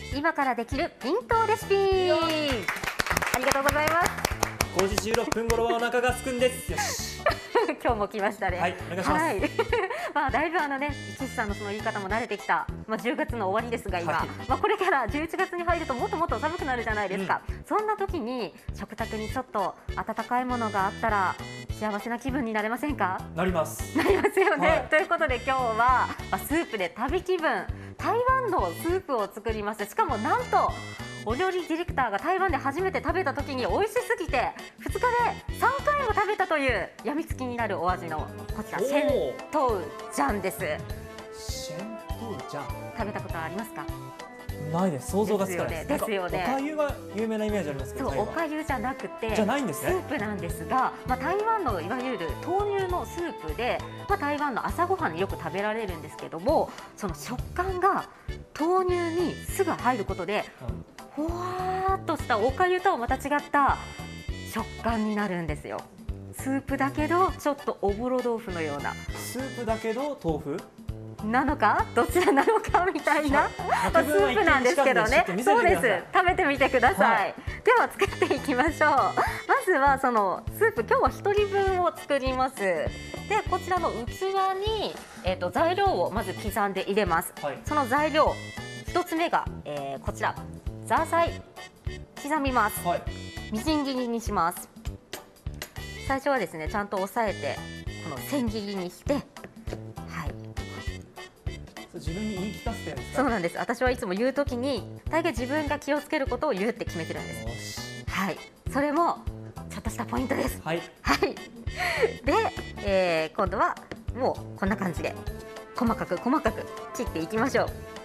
今からできるピントレシピ。ありがとうございます。 5時16分頃はお腹がすくんです。よし。 今日も来ましたね。 はい、お願いします。 まあだいぶ岸さんのその言い方も慣れてきた。10月の終わりですが今、これから11月に入るともっともっと寒くなるじゃないですか。そんな時に食卓にちょっと温かいものがあったら幸せな気分になれませんか？ なります。 なりますよね。ということで今日はスープで旅気分、台湾のスープを作ります。しかもなんとお料理ディレクターが台湾で初めて食べた時に美味しすぎて2日で3回も食べたというやみつきになるお味のこちらシェントウジャンです。 シェントウジャン、 食べたことありますか？ ないです。想像がつかないです。 ですよね。 おかゆが有名なイメージありますけど、 そう、おかゆじゃなくてじゃないんですね。 スープなんですが、台湾のいわゆる豆乳のスープで、台湾の朝ごはんによく食べられるんですけども、その食感が豆乳に酢が入ることで、ほわーっとしたおかゆとはまた違った食感になるんですよ。スープだけどちょっとおぼろ豆腐のような。 スープだけど豆腐なのかどちらなのかみたいなスープなんですけどね。そうです。食べてみてください。では作っていきましょう。まずはそのスープ、今日は1人分を作ります。でこちらの器に、材料をまず刻んで入れます。その材料1つ目が、こちらザーサイ刻みます。みじん切りにします。最初はですねちゃんと押さえてこの千切りにして。 自分に言い聞かせてるんですか？ そうなんです。私はいつも言うときに大概自分が気をつけることを言うって決めてるんです。はい、それもちょっとしたポイントです。はい。で、今度はもうこんな感じで細かく切っていきましょう。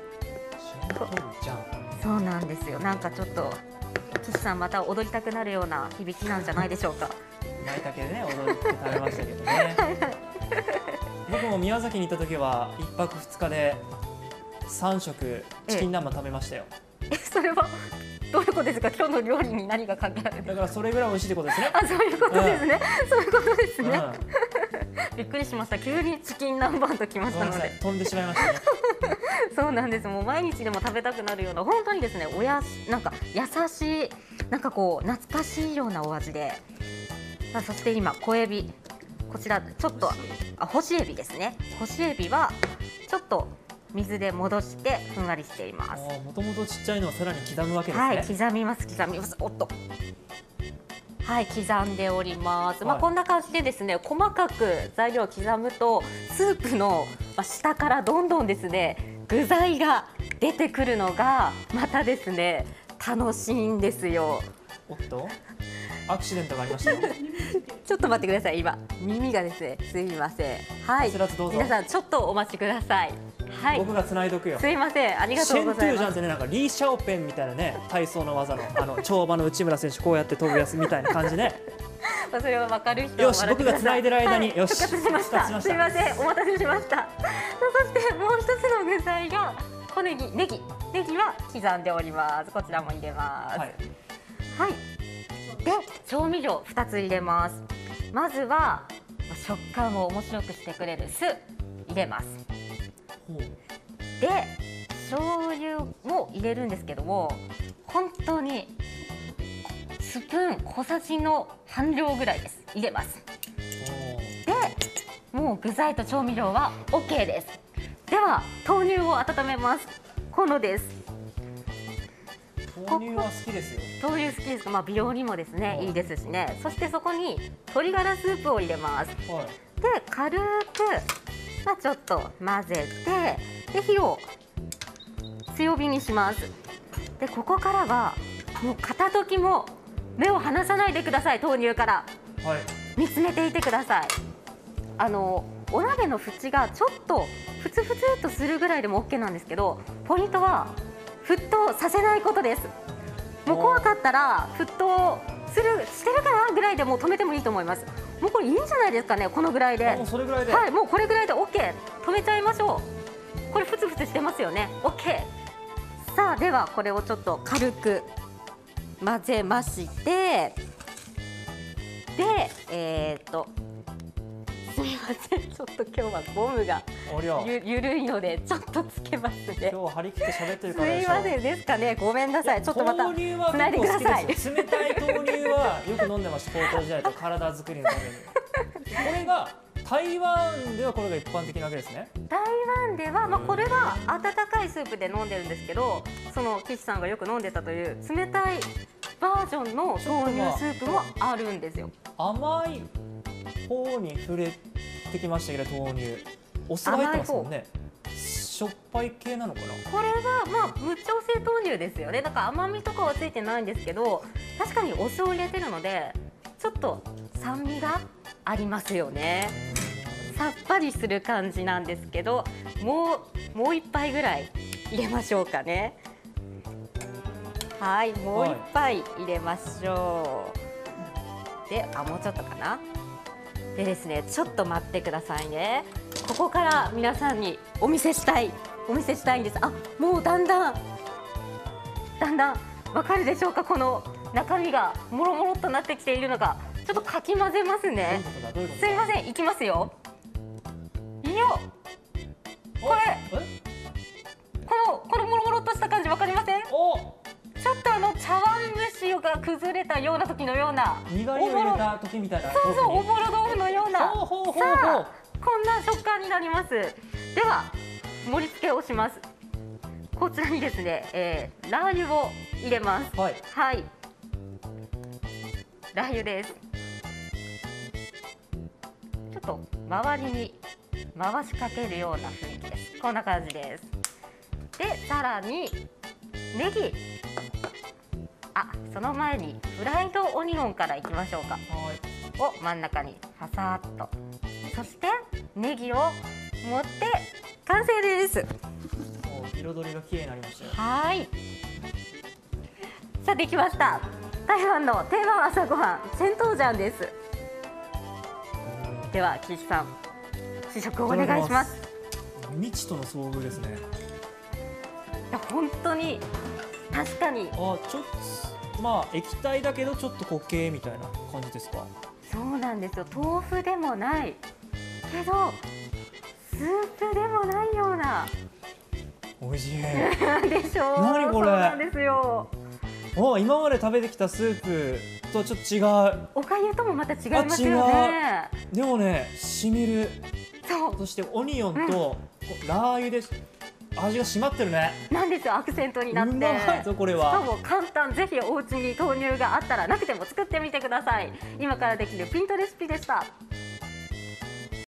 そうなんですよ。なんかちょっと岸さんまた踊りたくなるような響きなんじゃないでしょうか。 舞茸でね踊って食べましたけどね。僕も宮崎に行った時は1泊2日で3食チキン南蛮食べましたよ。 それはどういうことですか？今日の料理に何が関係あるんですか？ だからそれぐらい美味しいってことですね。 そういうことですね。そういうことですね。びっくりしました。急にチキン南蛮ときましたので飛んでしまいましたね。 そうなんです。もう毎日でも食べたくなるような本当にですね、なんか優しい、なんかこう懐かしいようなお味で、そして今小エビ、こちらちょっと干しエビですね。干しエビはちょっと水で戻してふんわりしています。 もともとちっちゃいのをさらに刻むわけですね。 刻みます。おっと。刻んでおります。こんな感じでですね、細かく材料を刻むとスープの下からどんどんですね具材が出てくるのがまたですね楽しいんですよ。 おっと。アクシデントがありましたよ。 ちょっと待ってください。今耳がですね、すいません。皆さんちょっとお待ちください。 僕が繋いどくよ。 すいません、ありがとうございます。 シェントゥージャンってね、なんかリー・シャオペンみたいなね、体操の技の跳馬の内村選手こうやって飛ぶやつみたいな感じね。 それは分かる人はよし、僕が繋いでる間に、よし、 復活しました。すいません、お待たせしました。そしてもう一つの具材が小ネギ、ネギは刻んでおります。こちらも入れます。で調味料2つ入れます。まずは食感を面白くしてくれる酢入れます。で醤油も入れるんですけども、本当にスプーン小さじの半量ぐらいです。入れます。でもう具材と調味料は OK です。では豆乳を温めます。このです。 豆乳は好きですよ。 豆乳好きですか？美容にもですね、いいですしね。そしてそこに鶏ガラスープを入れます。で軽くちょっと混ぜて、で火を強火にします。でここからはもう片時も目を離さないでください。豆乳から見つめていてください。お鍋の縁がちょっとふつふつっとするぐらいでも OK なんですけど、ポイントは沸騰させないことです。もう怖かったら沸騰してるかなぐらいでもう止めてもいいと思います。もうこれいいんじゃないですかね、このぐらいで。 もうそれぐらいで。 もうこれぐらいで OK。止めちゃいましょう。これふつふつしてますよね。OK。さあではこれをちょっと軽く混ぜまして、ですみません、ちょっと今日はゴムがおりゃ緩いのでちょっとつけますね。 今日張り切って喋ってるすからでしょ。 いませんですかね、ごめんなさい。ちょっとまた豆乳はつないでください。 結構好きですよ。冷たい豆乳はよく飲んでました、高校時代と体作りのために。これが台湾ではこれが一般的なわけですね。 台湾では、これは温かいスープで飲んでるんですけど、その岸さんがよく飲んでたという冷たいバージョンの豆乳スープもあるんですよ。 甘い方に触れてきましたけど、豆乳お酢が入ってますもんね。しょっぱい系なのかな。 これは無調整豆乳ですよね。だから甘みとかはついてないんですけど、確かにお酢を入れてるのでちょっと酸味がありますよね。さっぱりする感じなんですけど、もう一杯ぐらい入れましょうかね。はい、もう一杯入れましょう。で、もうちょっとかな。でですね、ちょっと待ってくださいね。ここから皆さんにお見せしたいんです。もうだんだんわかるでしょうか。この中身がもろもろっとなってきているのが、ちょっとかき混ぜますね。すみません、いきますよ。いよ、このもろもろっとした感じわかりません？ちょっと茶碗蒸しが崩れたような時のような、 にがりを入れた時みたいな。 そうそう、おぼろ豆腐のような。さあ、こんな食感になります。では盛り付けをします。こちらにですね、ラー油を入れます。はい、ラー油です。ちょっと周りに回しかけるような雰囲気です。こんな感じです。で、さらにネギ、その前にフライドオニオンからいきましょうか。を真ん中にファサーっと、そしてネギを持って完成です。 彩りが綺麗になりましたよ。 はい、さあできました。台湾の定番朝ごはん、チェントウジャンです。では岸さん、試食をお願いします。 未知との遭遇ですね。 いや、本当に確かに。 ちょっと液体だけどちょっと固形みたいな感じですか。 そうなんですよ。豆腐でもないけどスープでもないような。 美味しいでしょう。 何これ。 そうなんですよ。 今まで食べてきたスープとちょっと違う。 おかゆともまた違いますよね。 でもね、しみる。そしてオニオンとラー油で味が締まってるね。なんですよ、アクセントになって。うまいぞこれは。 しかも簡単。ぜひお家に豆乳があったら、なくても作ってみてください。今からできるピントレシピでした。